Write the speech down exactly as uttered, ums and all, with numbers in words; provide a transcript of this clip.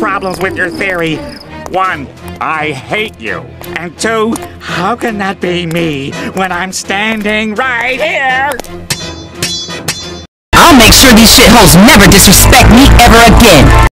problems with your theory. One, I hate you. And two, how can that be me when I'm standing right here? I'll make sure these shitholes never disrespect me ever again.